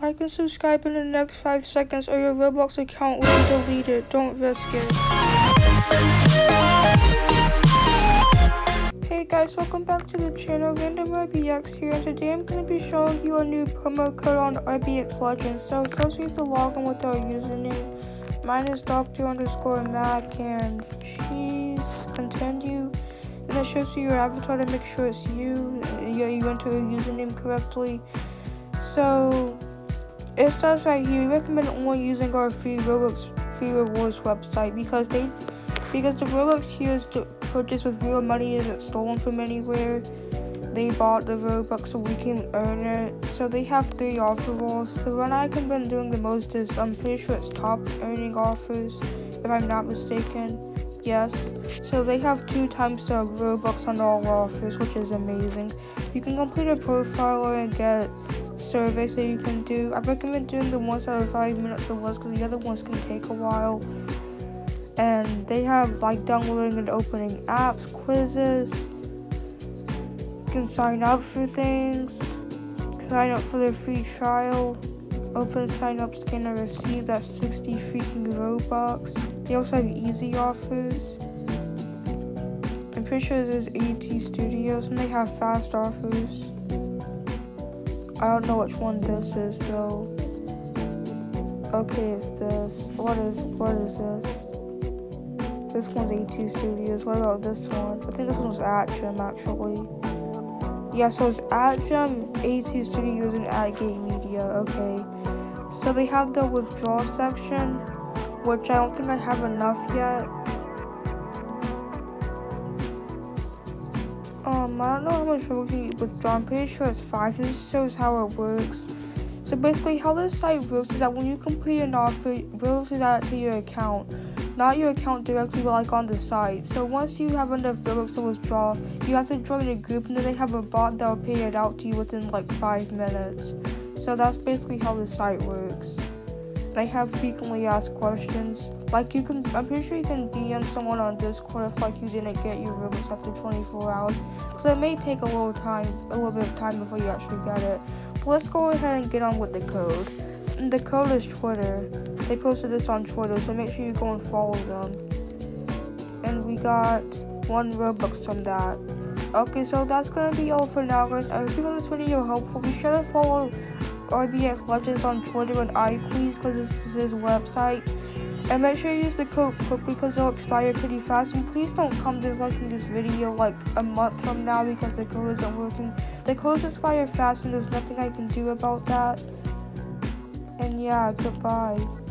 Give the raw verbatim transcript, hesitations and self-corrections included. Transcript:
Like and subscribe in the next five seconds or your Roblox account will be deleted. Don't risk it. Hey guys, welcome back to the channel. Random R B X here, and today I'm going to be showing you a new promo code on R B X Legends. So first we have to log in with our username. Mine is Doctor underscore Mac and cheese. Continue. And it shows you your avatar to make sure it's you. Yeah, you enter your username correctly. So it says right here, we recommend only using our free Roblox free rewards website because they because the Robux here is purchased with real money, isn't stolen from anywhere. They bought the Robux so we can earn it. So they have three offer walls. The one I've been doing the most is, I'm pretty sure it's top earning offers, if I'm not mistaken. Yes. So they have two times the Robux on all offers, which is amazing. You can complete a profile and get surveys that you can do. I recommend doing the ones that are five minutes or less because the other ones can take a while. And they have like downloading and opening apps, quizzes. You can sign up for things, sign up for their free trial, open sign up, scan and receive. That's sixty freaking Robux. They also have easy offers. I'm pretty sure this is A T Studios and they have fast offers. I don't know which one this is though. Okay, it's this. What is what is this? This one's A T Studios. What about this one? I think this one's Atgem actually. Yeah, so it's Atgem, A T Studios, and Atgate Media. Okay. So they have the withdrawal section, which I don't think I have enough yet. Um, I don't know how much we can withdraw. I'm pretty sure it's five. This shows how it works. So basically, how this site works is that when you complete an offer, Roblox is added to your account. Not your account directly, but like on the site. So once you have enough Robux to withdraw, you have to join a group, and then they have a bot that will pay it out to you within like five minutes. So that's basically how the site works. They have frequently asked questions. Like you can, I'm pretty sure you can D M someone on Discord if like you didn't get your Robux after twenty-four hours. So it may take a little time, a little bit of time before you actually get it. But let's go ahead and get on with the code. And the code is Twitter. They posted this on Twitter, so make sure you go and follow them. And we got one Robux from that. Okay, so that's gonna be all for now, guys. I hope you found this video helpful. Be sure to follow R B X Legends on Twitter and iQuiz because this is his website. And make sure you use the code quickly because it'll expire pretty fast. And please don't come disliking this video like a month from now because the code isn't working. The codes expire fast and there's nothing I can do about that. And yeah, goodbye.